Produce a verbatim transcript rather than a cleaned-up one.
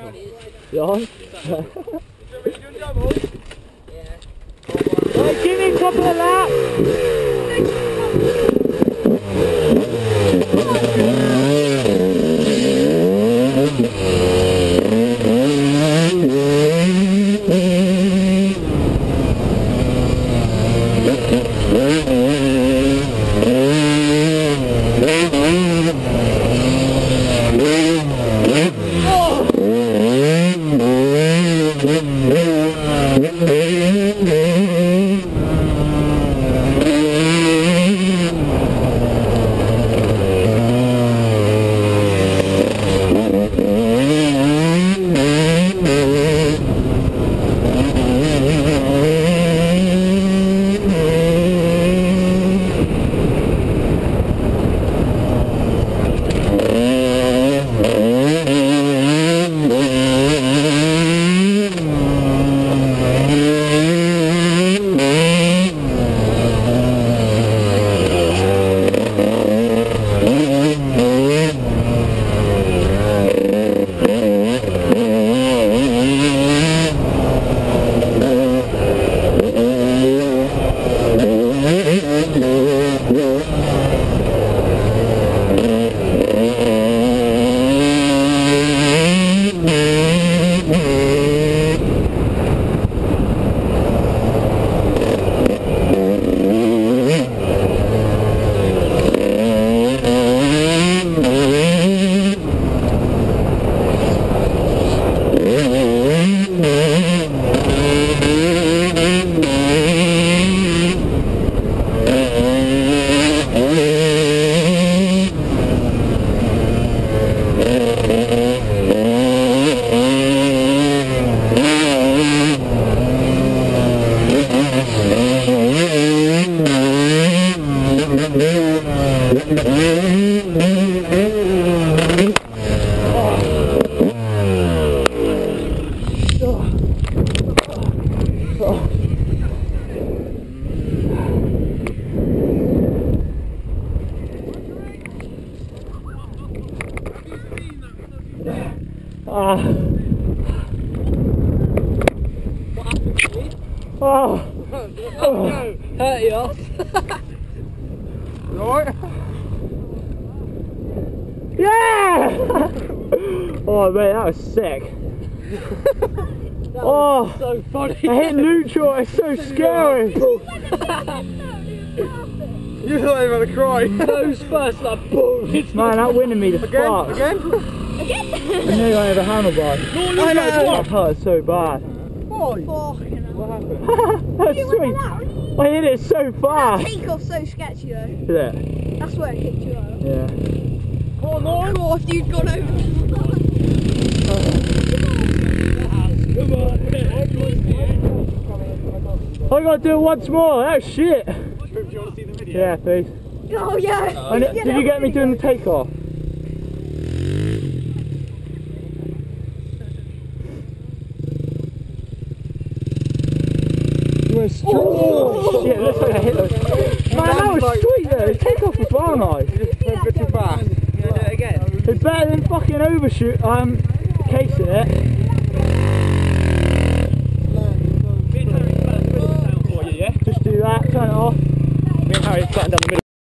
You on? Right, give me a couple of laps. Ah. Oh. Oh. Hurt you off. Right. Yeah! Oh man, that was sick. That oh, was so funny. I hit neutral, it's so scary. You thought you were going to cry. Those first like boom. Man, that winded me the again, fuck. Again? I nearly went over handlebar. No, no, I know. That hurt so bad. Why? What happened? That's sweet. I hit it so fast. That takeoff's so sketchy though. Is it? That's where it kicked you out. Yeah. Come on, Lauren. God, you've gone over. Come on. I gotta do it once more. That's shit. Do you want to see the video? Yeah, please. Oh yeah. Oh, did yeah, you get me doing the takeoff? Oh shit, looks like I hit those. Man, that was sweet though. The takeoff was well nice. You just went a bit too fast. You want to do it again? It's better than fucking overshoot, um, casing it. Yeah? Just do that, turn it off. Me and Harry are starting down the middle.